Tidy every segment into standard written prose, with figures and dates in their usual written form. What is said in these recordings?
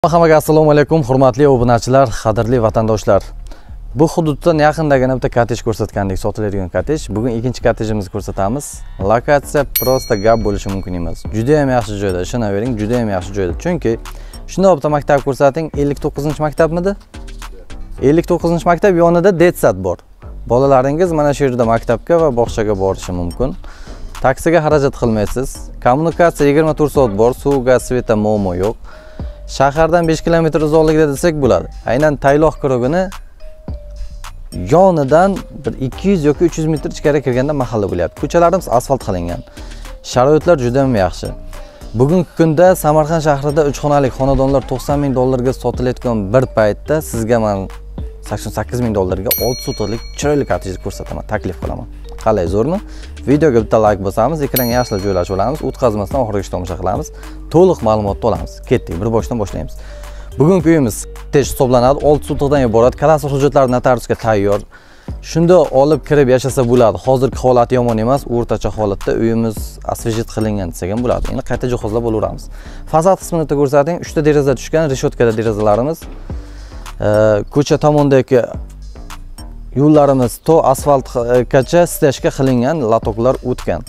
Hammaga assalomu alaykum, hurmatli obunachilar, qadrli vatandoshlar. Bu hududdan yaqindagina bitta kottej ko'rsatgandik, sotiladigan kottej. Bugun ikkinchi kottejimizni ko'rsatamiz. Lokatsiya prosta gap bo'lishi mumkin emas. Juda ham yaxshi joyda, ishonavering, juda ham yaxshi joyda. Chunki shunday bitta maktab ko'rsating, 59-maktabmidi? 59-maktab yonida detsat bor. Bolalaringiz mana shu yerda maktabga va bog'chaga borishi mumkin. Taksiga xarajat qilmaysiz. Kommunikatsiya 24 soat bor, suv, gaz, sveta, muammo yo'q. Shahardan 5 kilometr uzoqlikda desak bo'ladi. Aynan Tayloq qirug'ini yonidan bir 200 yoki 300 metr ichkari kirganda mahalla bo'lyapti. Ko'chalarimiz asfalt qilingan. Sharoitlar juda ham yaxshi. Bugungi kunda Samarqand shahrida 3 xonalik xonadonlar 90 ming dollarga sotilayotgan bir paytda sizga men 88 ming dollarga 6 sotixlik chiroyli kottej ko'rsataman, taklif qilaman. Qalay, zo'rmi? Videoga bitta like bosamiz, ekranga yaxshilab joylashib olamiz, o'tkazmasdan oxirigacha tomosha qilamiz, to'liq ma'lumotni olamiz. Ketdik, bir boshdan boshlaymiz. Bugungi uyimiz tej hisoblanadi, 6 sotixdan iborat, kadastr hujjatlari notariusga tayyor. Shunda olib kirib yashasa bo'ladi. Hozirgi holati yomon emas, o'rtacha holatda uyimiz asvejit qilingan desak ham bo'ladi. Endi qayta jihozlab olaveramiz. Fasad qismini ko'rsating, 3 ta deraza tushgan, reshotkada derazalarimiz. Ko'cha tomondagi yo'llarimiz to asfaltgacha steshga qilingan, latoklar o'tgan.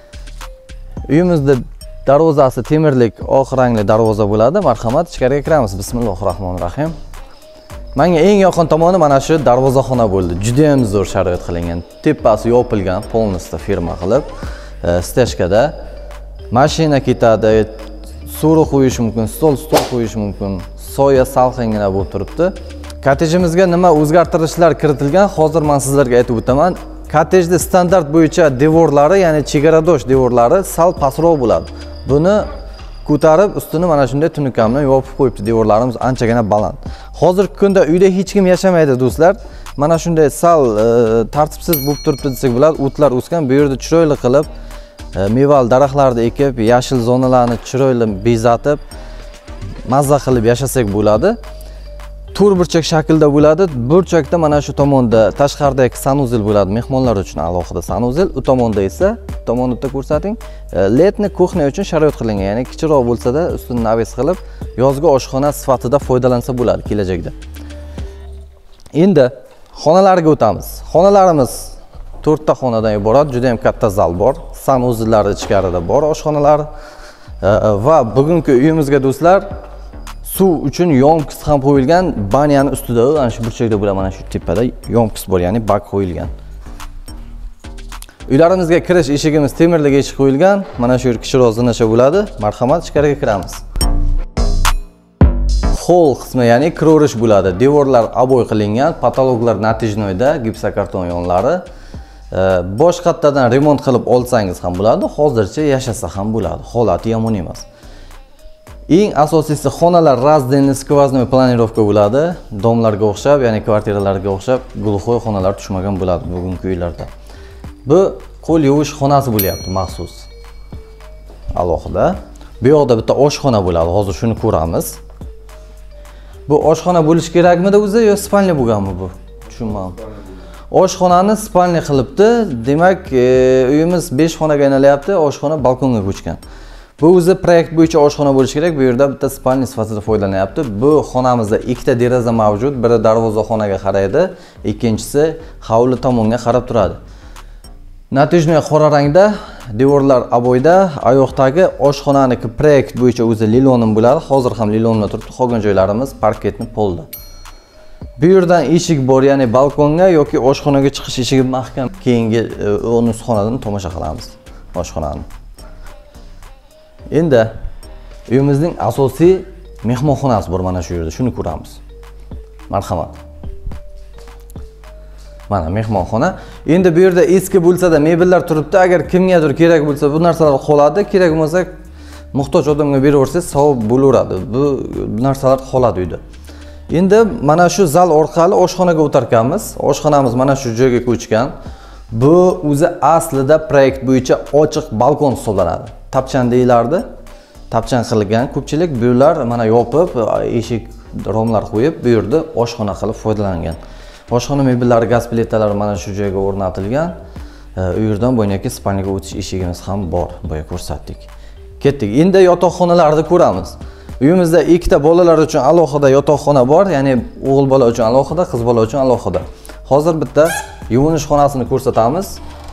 Uyimizda darvozasi temirlik, oq rangli darvoza bo'ladi. Marhamat, ichkariga kiramiz. Bismillahirrohmanirrohim. Menga eng yoqin tomoni mana shu darvozaxona bo'ldi. Juda ham zo'r sharoit qilingan. Tepasi yopilgan, polностью firma qilib, steshkada mashina ketadi, so'ri qo'yish mumkin, stol qo'yish mumkin. Soya salqingina bo'lib turibdi. Kottejimizga nima o'zgartirishlar kiritilgan, hozir men sizlarga aytib o'taman. Kottejda standart bo'yicha devorlari, ya'ni chegaradosh devorlari sal pastroq bo'ladi. Buni ko'tarib, ustini mana shunday tunuka bilan yopib qo'yibdi. Devorlarimiz anchagina baland. Hozirgi kunda uyda hech kim yashamaydi, do'stlar. Mana shunday sal tartibsiz bo'lib turibdi desak bo'ladi. O'tlar o'sgan, bu yerda chiroyli qilib mevali daraxtlarni ekib, yashil zonalarni chiroyli bezatib, mazza qilib yashasak bo'ladi. To'r burchak shaklda bo'ladi. Burchakda mana shu tomonda tashqaridagi sanuzel bo'ladi. Mehmonlar uchun alohida sanuzel. U tomonda esa, tomonda ko'rsating, letni kuxnya uchun sharoit qilingan. Ya'ni kichikroq bo'lsa-da, ustini naves qilib, yozgi oshxona sifatida foydalansa bo'ladi kelajakda. Endi xonalarga o'tamiz. Xonalarimiz 4 ta xonadan iborat, juda ham katta zal bor. Sanuzellari ichkarida bor, oshxonalar va bugungi uyimizga do'stlar suv uchun yomkis ham qo'yilgan, banyani ustida, ana shu burchakda bo'ladi, mana shu tepada yomkis bor, ya'ni bak qo'yilgan. Uylarimizga kirish eshigimiz temirlik eshik qo'yilgan, mana shu kichikroq zinasha bo'ladi. Marhamat, ichkariga kiramiz. Hol qismi, ya'ni kiroverish bo'ladi. Devorlar aboy qilingan, patologlar natijnoyda, gipsokarton yonlari. Bosh qattadan remont qilib olsangiz ham bo'ladi, hozircha yashasa ham bo'ladi. Holati yomon emas. Eng asosiysi xonalar razdельный skvoznoy planirovka bo'ladi. Domlarga o'xshab, ya'ni kvartiralarga o'xshab, glukhoy xonalar tushmagan bo'ladi bugungi uylarda. Bu qo'l yuvish xonasi bo'lyapti maxsus. Alohida. Bu yoqda bitta oshxona bo'ladi. Hozir shuni ko'ramiz. Bu oshxona bo'lish kerakmidi o'zi yo spalniy bo'lganmi bu? Tushunmadim. Oshxonani spalniy qilibdi. Demak, uyimiz 5 xonaga aylanayapti, oshxona balkonga ko'chgan. Bu o'zi proyekt bo'yicha oshxona bo'lishi kerak. Bu yerda bitta spalniy sifatida foydalanyapti. Bu xonamizda ikkita deraza mavjud. Biri darvozaxonaga qaraydi, ikkinchisi hovli tomonga qarab turadi. Natijnoy qora rangda, devorlar aboyda, oyoqdagi oshxonaniki proyekt bo'yicha o'zi lilonim bo'ladi. Hozir ham lilonlar turibdi. Qolgan joylarimiz parketni polda. Bu yerdan eshik bor, ya'ni balkonga yoki oshxonaga chiqish eshigi mahkam. Keyingi 10 xonadan tomosha qilamiz oshxonani. Endi uyimizning asosiy mehmonxonasi bor mana shu yerda. Shuni ko'ramiz. Marhamat. Mana mehmonxona. Endi bu yerda eski bo'lsa-da mebellar turibdi. Agar kimgadir kerak bo'lsa, bu narsalar qoladi. Kerak bo'lsa, muhtoj odamga beraversangiz savob bo'laveradi. Bu narsalar qoladi uyda. Endi mana shu zal orqali oshxonaga o'tarkanmiz. Oshxonamiz mana shu joyga ko'chgan. Bu o'zi aslida proyekt bo'yicha ochiq balkon hisoblanadi. Tapchan deyilardi. Tapchan qilgan ko'pchilik bu yerlar mana yopib, eshik romlar qo'yib, bu yerda oshxona qilib foydalangan. Oshxona mebellari, gaz plitalari mana shu joyga o'rnatilgan. U yerdan bo'ynaki spalniyaga o'tish eshigimiz ham bor. Boya ko'rsatdik. Ketdik. Endi yotoqxonalarni ko'ramiz. Uyimizda ikkita bolalar uchun alohida yotoqxona bor, ya'ni o'g'il bola uchun alohida, qiz bola uchun alohida. Hozir bitta yuvinish xonasini ko'rsatamiz.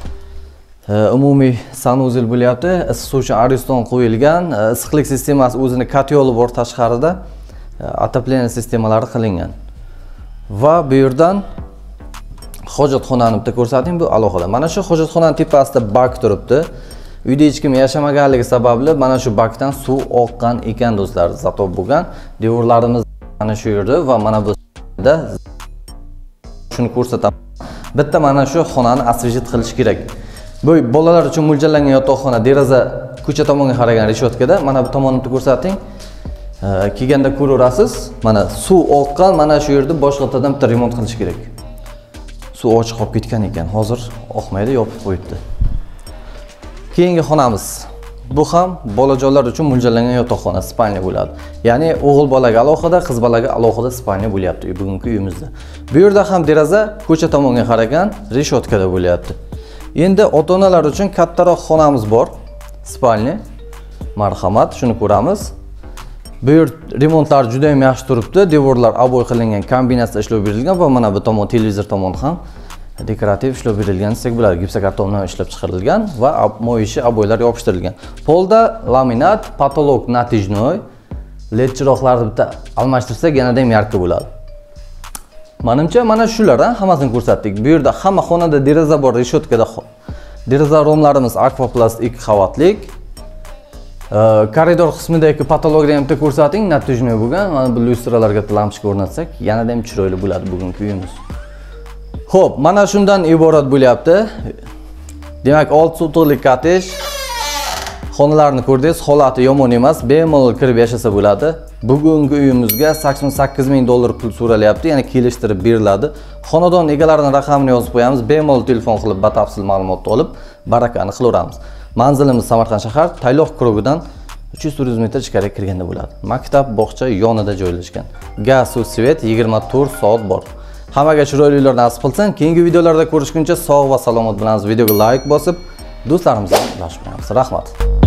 Umumiy sanuzel bo'lyapti. Isituvchi Ariston qo'yilgan, issiqlik sistemasi o'zini katyoli bor tashqarida. Отопление sistemalari qilingan. Va bu yerdan hojatxonani bitta ko'rsating, bu alohida. Mana shu hojatxonaning tepasida bak turibdi. Uyda hech kim yashamaganligi sababli mana shu bakdan suv oqqan ekan do'stlar, zatob bo'lgan. Devorlarimiz mana shu yerda va mana bu yerda shuni ko'rsataman. Bitta mana shu xonani освежит qilish kerak. Bu bolalar uchun mo'ljallangan yotoqxona, deraza ko'cha tomonga qaragan reshotkada. Mana bu tomonni ko'rsating. Kelganda ko'rasiz, mana suv oqqan, mana shu yerda boshqadan bitta remont qilish kerak. Suv ochiq qolib ketgan ekan. Hozir oqmaydi, yopib qo'yibdi. Keyingi xonamiz. Bu ham bolajonlar uchun mo'ljallangan yotoqxona, spalnya bo'ladi. Ya'ni o'g'il bolaga alohida, qiz bolaga alohida spalnya bo'lyapti bugungi uyimizda. Bu yerda ham deraza ko'cha tomonga qaragan reshotkada bo'lyapti. Endi ota-onalar uchun kattaroq xonamiz bor. Spalnya. Marhamat, shuni ko'ramiz. Bu yer remontlar juda ham yaxshi turibdi. Devorlar aboy qilingan, kombinatsiya ishlab berilgan va mana bu tomon televizor tomon ham dekorativ ishlab berilgan desak bo'ladi. Gipsokartondan ishlab chiqarilgan va moyishi aboylar yopishtirilgan. Polda laminat, patolog natijnoy. LED chiroqlarni bitta almashtirsak yanada ham yarqi bo'ladi. Menimcha mana shular hammasini ko'rsatdik. Bu yerda hamma xonada deraza bor, reshotkada. Deraza romlarimiz Aquaplast 2 qavatlik. Koridor qismidagi patologni ham ko'rsating, natijnoy bo'lgan. Mana bu lyustralarga lampochka o'rnatsak, yanada ham chiroyli bo'ladi bugungi uyimiz. Xo'p, mana shundan iborat bo'lyapti. Demak, 6 sotixlik kottej. Xonalarni ko'rdingiz, holati yomon emas, bemalol kirib yashasa bo'ladi. Bugungi uyimizga $88,000 pul so'ralyapti, ya'ni kelishtirib beriladi. Xonadon egalarining raqamini yozib qo'yamiz, bemalol telefon qilib batafsil ma'lumot olib, barakani qilaveramiz. Manzilimiz Samarqand shahar, Tayloq krugidan 300 metr ichkariga kirganda bo'ladi. Maktab, bog'cha yonida joylashgan. Gaz, suv, svet 24 soat bor. Hammaga chiroylilar nasib qilsin. Keyingi videolarda ko'rishguncha sog' va salomat bo'lamiz. Videoga like bosib, do'stlarimizga ulashib qo'yamiz. Rahmat.